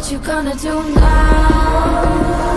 What you gonna do now?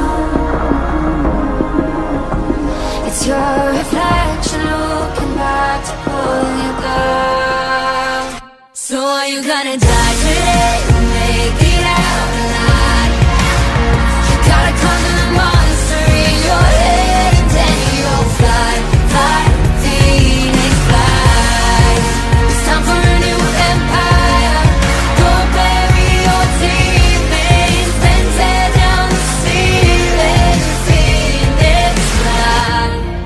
It's your reflection looking back to pull you down. So are you gonna die today or make it out alive? You gotta conquer the monster in your head, and then you'll fly, fly, Phoenix fly. It's time for a new empire. Go bury your demons, then tear down the ceiling, Phoenix fly.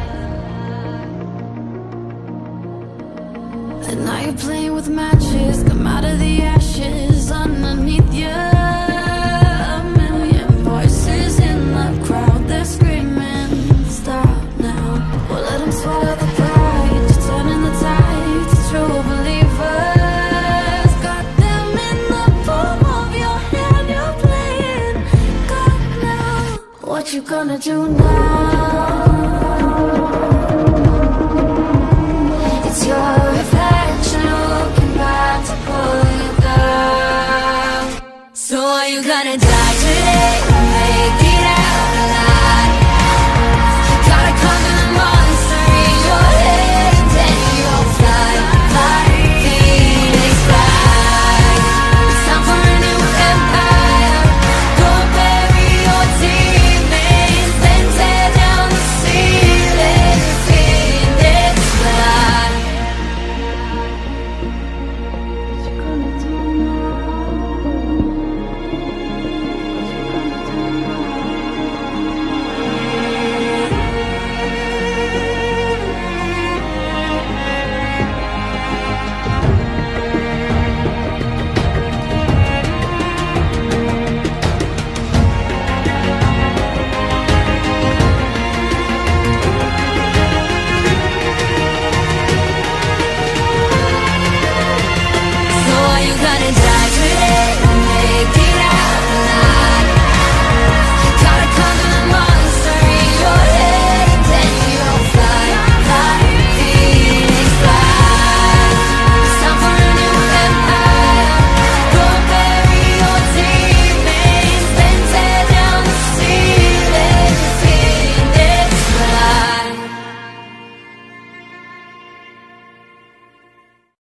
And now you're playing with matches, come out of the ashes underneath you. A million voices in the crowd, they're screaming, stop now. Well, let them swallow the pride, you're turning the tide to true believers. Got them in the palm of your hand, you're playing God now. What you gonna do now?